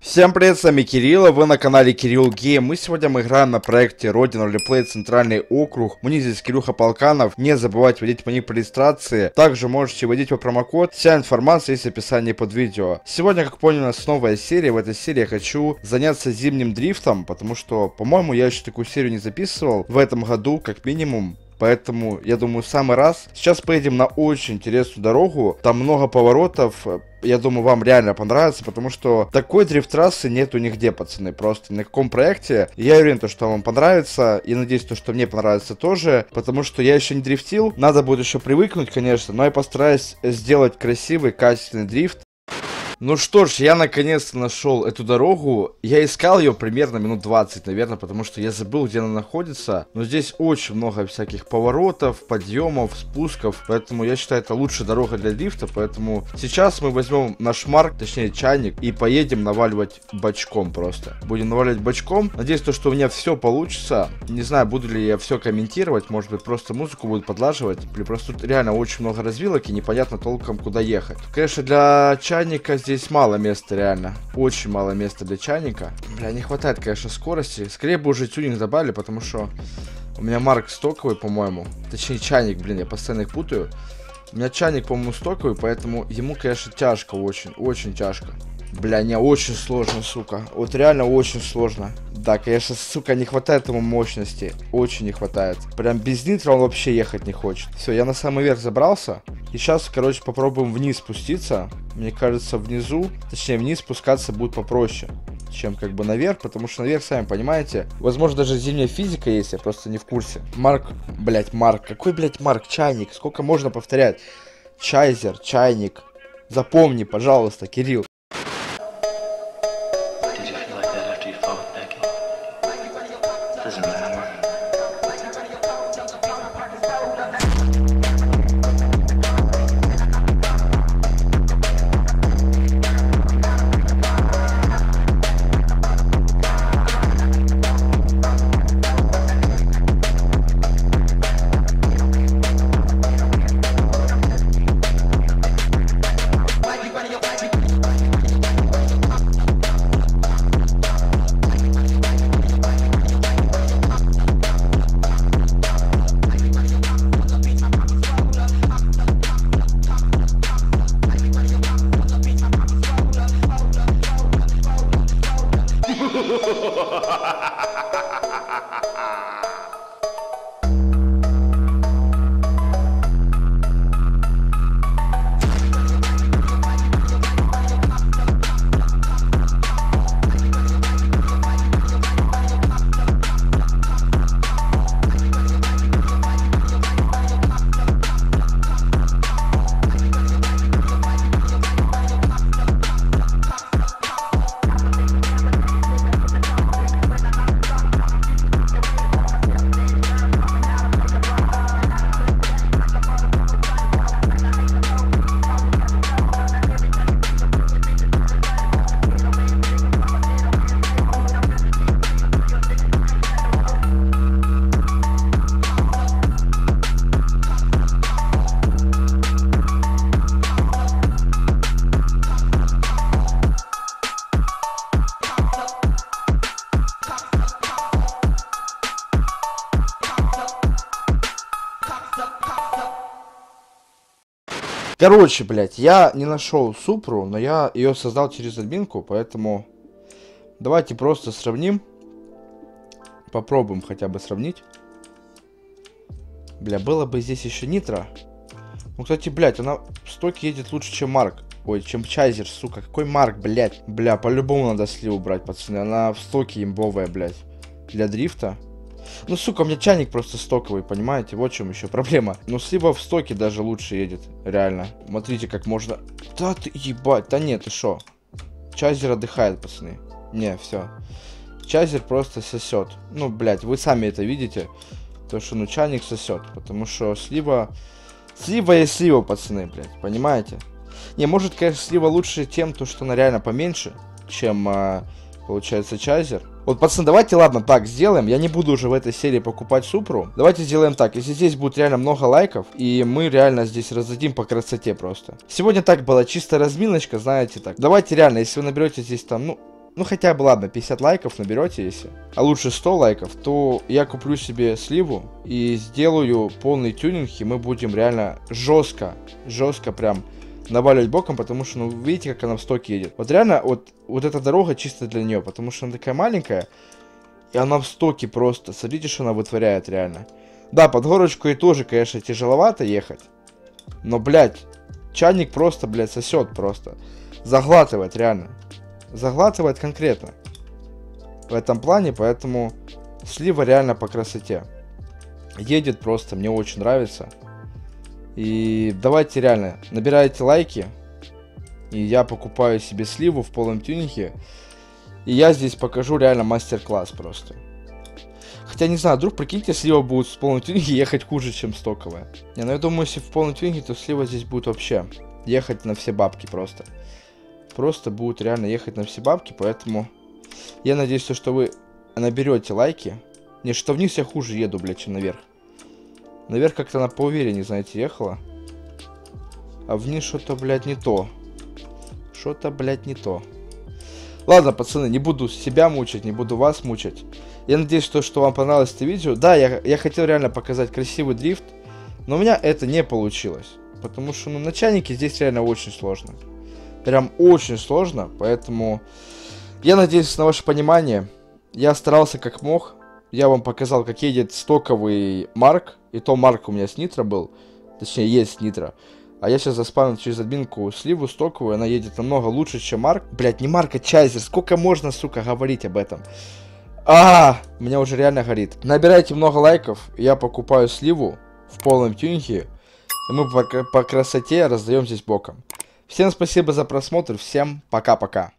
Всем привет, с вами Кирилл, вы на канале Кирилл Гейм. Мы сегодня играем на проекте Родина Ролеплей Центральный округ. Мне здесь Кирюха Полканов. Не забывайте вводить по ник по регистрации. Также можете вводить по промокод. Вся информация есть в описании под видео. Сегодня, как понял, у нас новая серия. В этой серии я хочу заняться зимним дрифтом, потому что, по-моему, я еще такую серию не записывал в этом году, как минимум. Поэтому, я думаю, в самый раз. Сейчас поедем на очень интересную дорогу. Там много поворотов. Я думаю, вам реально понравится, потому что такой дрифт-трассы нету нигде, пацаны. Просто ни на каком проекте. Я уверен, что вам понравится. И надеюсь, что мне понравится тоже. Потому что я еще не дрифтил. Надо будет еще привыкнуть, конечно. Но я постараюсь сделать красивый, качественный дрифт. Ну что ж, я наконец-то нашел эту дорогу. Я искал ее примерно минут 20, наверное, потому что я забыл, где она находится. Но здесь очень много всяких поворотов, подъемов, спусков. Поэтому я считаю, это лучшая дорога для дрифта. Поэтому сейчас мы возьмем наш марк, точнее чайник, и поедем наваливать бочком просто. Будем наваливать бочком. Надеюсь, что у меня все получится. Не знаю, буду ли я все комментировать. Может быть, просто музыку буду подлаживать. Или просто тут реально очень много развилок и непонятно толком, куда ехать. Конечно, для чайника здесь мало места, реально. Очень мало места для чайника. Бля, не хватает, конечно, скорости. Скорее бы уже тюнинг добавили, потому что у меня марк стоковый, по-моему. Точнее, чайник, блин, я постоянно их путаю. У меня чайник, по-моему, стоковый, поэтому ему, конечно, тяжко, очень тяжко. Бля, не, очень сложно, сука. Вот реально очень сложно. Да, конечно, сука, не хватает ему мощности. Очень не хватает. Прям без нитро он вообще ехать не хочет. Все, я на самый верх забрался. И сейчас, короче, попробуем вниз спуститься. Мне кажется, внизу, точнее, вниз спускаться будет попроще, чем как бы наверх. Потому что наверх, сами понимаете, возможно, даже зимняя физика есть, я просто не в курсе. Марк, блять, Марк. Какой, блять, Марк? Чайник. Сколько можно повторять? Чайзер, чайник. Запомни, пожалуйста, Кирилл. Короче, блядь, я не нашел Супру, но я ее создал через админку, поэтому давайте просто сравним. Попробуем хотя бы сравнить. Бля, было бы здесь еще нитро. Ну, кстати, блядь, она в стоке едет лучше, чем Марк. Ой, чем Чайзер, сука. Какой Марк, блядь? Бля, по-любому надо сливу брать, пацаны. Она в стоке имбовая, блядь. Для дрифта. Ну, сука, у меня чайник просто стоковый, понимаете? Вот в чем еще проблема. Но слива в стоке даже лучше едет, реально. Смотрите, как можно... Да ты ебать, да нет, ты шо? Чайзер отдыхает, пацаны. Не, все. Чайзер просто сосет. Ну, блядь, вы сами это видите. То, что, ну, чайник сосет. Потому что слива... Слива есть слива, пацаны, блядь, понимаете? Не, может, конечно, слива лучше тем, то, что она реально поменьше, чем, получается, Чайзер. Вот, пацаны, давайте, ладно, так сделаем. Я не буду уже в этой серии покупать Супру. Давайте сделаем так. Если здесь будет реально много лайков, и мы реально здесь раздадим по красоте просто. Сегодня так была чисто разминочка, знаете, так. Давайте реально, если вы наберете здесь там, ну, ну хотя бы ладно, 50 лайков наберете, если, а лучше 100 лайков, то я куплю себе сливу и сделаю полный тюнинг, и мы будем реально жестко прям наваливать боком, потому что, ну, видите, как она в стоке едет. Вот реально, вот эта дорога чисто для нее, потому что она такая маленькая, и она в стоке просто. Смотрите, что она вытворяет реально. Да, под горочку и тоже, конечно, тяжеловато ехать. Но, блядь, чайник просто, блядь, сосет просто. Заглатывает, реально. Заглатывает конкретно. В этом плане, поэтому слива реально по красоте. Едет просто, мне очень нравится. И давайте реально, набирайте лайки. И я покупаю себе сливу в полном тюнинге. И я здесь покажу реально мастер-класс просто. Хотя не знаю, вдруг, прикиньте, слива будет в полном тюнинге ехать хуже, чем стоковая. Не, ну я думаю, если в полном тюнинге, то слива здесь будет вообще ехать на все бабки просто. Просто будет реально ехать на все бабки, поэтому я надеюсь, что вы наберете лайки. Не, что вниз я хуже еду, блядь, чем наверх. Наверх как-то она поувереннее, знаете, ехала. А вниз что-то, блядь, не то. Что-то, блядь, не то. Ладно, пацаны, не буду себя мучить, не буду вас мучить. Я надеюсь, что вам понравилось это видео. Да, я хотел реально показать красивый дрифт, но у меня это не получилось. Потому что, ну, на чайнике здесь реально очень сложно. Прям очень сложно, поэтому я надеюсь на ваше понимание. Я старался как мог. Я вам показал, как едет стоковый Марк. И то Марк у меня с нитро был. Точнее, есть с нитро. А я сейчас заспавнил через админку сливу стоковую. Она едет намного лучше, чем Марк. Блять, не Марк, а Чайзер. Сколько можно, сука, говорить об этом? Меня уже реально горит. Набирайте много лайков. Я покупаю сливу в полном тюнинге. И мы по красоте раздаем здесь боком. Всем спасибо за просмотр. Всем пока-пока.